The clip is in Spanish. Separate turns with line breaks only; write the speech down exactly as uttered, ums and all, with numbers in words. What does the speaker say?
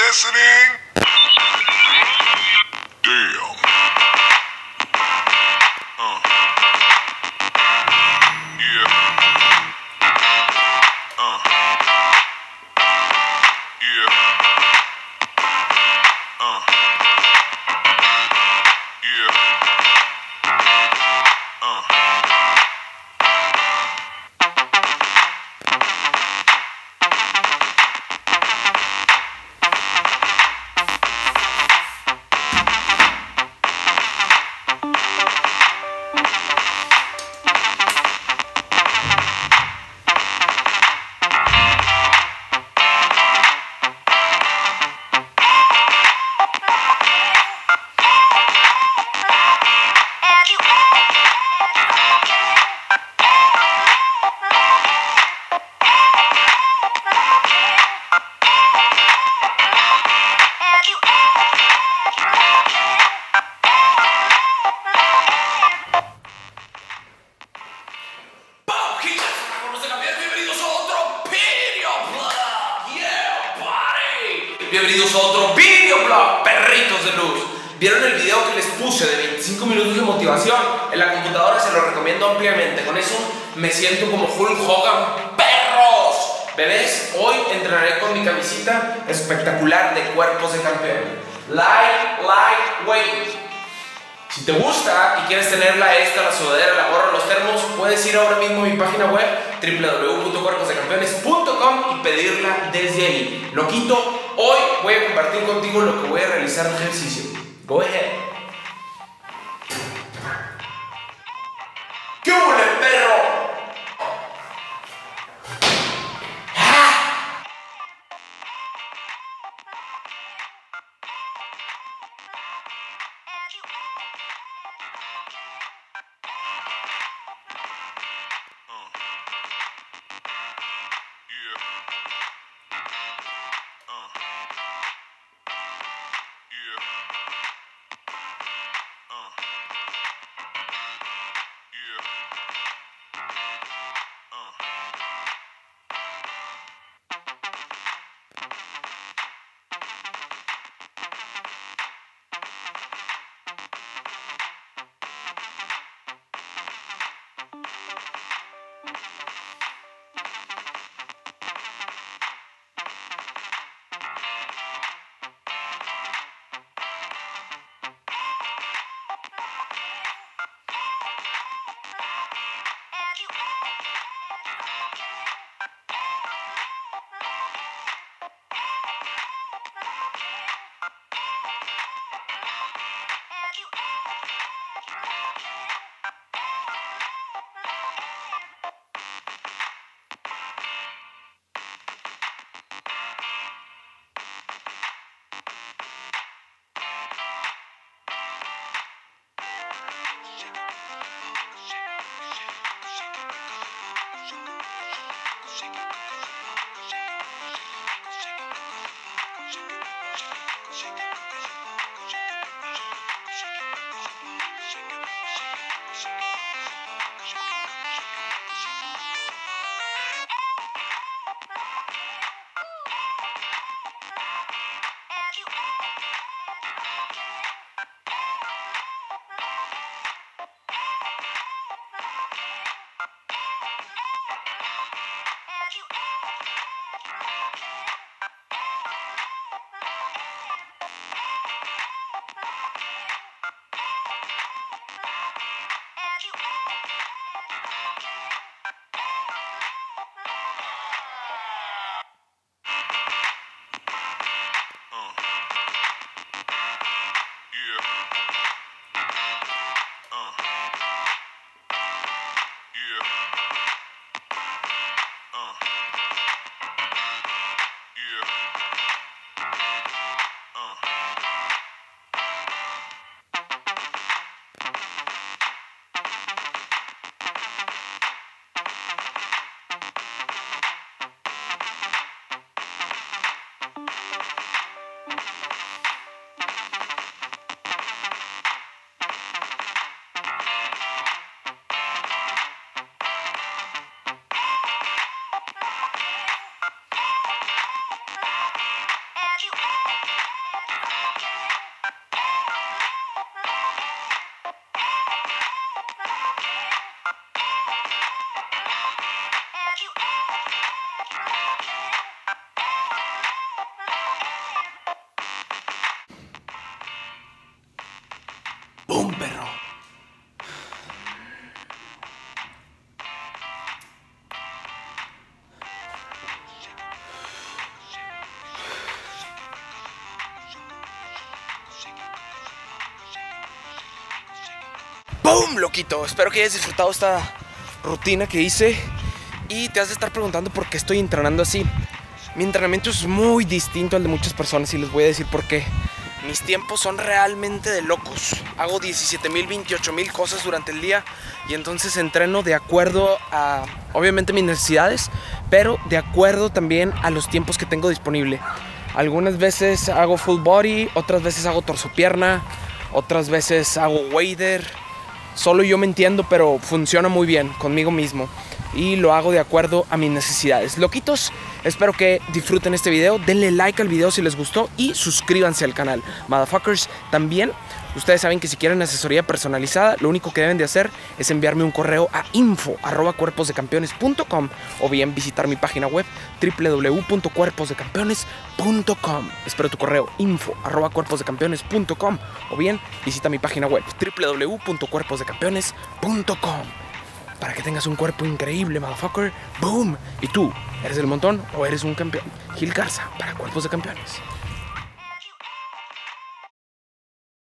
listening? Damn. Uh. Yeah. Uh. Yeah. Uh. Yeah. Uh.
Bienvenidos a otro videoblog, perritos de luz. ¿Vieron el video que les puse de veinticinco minutos de motivación? En la computadora se lo recomiendo ampliamente. Con eso me siento como Hulk Hogan. ¡Perros! Bebés, hoy entrenaré con mi camisita espectacular de cuerpos de campeón. Light, light, weight. Si te gusta y quieres tenerla esta, la sudadera, la gorra, los termos, puedes ir ahora mismo a mi página web w w w punto cuerpos de campeones punto com y pedirla desde ahí. Loquito, hoy voy a compartir contigo lo que voy a realizar de ejercicio. Go ahead. ¿Qué huele, perro? ¡Boom, loquito! Espero que hayas disfrutado esta rutina que hice. Y te has de estar preguntando por qué estoy entrenando así. Mi entrenamiento es muy distinto al de muchas personas y les voy a decir por qué. Mis tiempos son realmente de locos. Hago diecisiete mil, veintiocho mil cosas durante el día y entonces entreno de acuerdo a, obviamente, mis necesidades, pero de acuerdo también a los tiempos que tengo disponible. Algunas veces hago full body, otras veces hago torso-pierna, otras veces hago wader. Solo yo me entiendo, pero funciona muy bien conmigo mismo y lo hago de acuerdo a mis necesidades. Loquitos, espero que disfruten este video. Denle like al video si les gustó y suscríbanse al canal. Motherfuckers, también ustedes saben que si quieren asesoría personalizada, lo único que deben de hacer es enviarme un correo a info arroba cuerpos de campeones punto com o bien visitar mi página web w w w punto cuerpos de campeones punto com. Espero tu correo info arroba cuerpos de campeones punto com o bien visita mi página web w w w punto cuerpos de campeones punto com para que tengas un cuerpo increíble, motherfucker. Boom. ¿Y tú? ¿Eres del montón o eres un campeón? Gil Garza para Cuerpos de Campeones.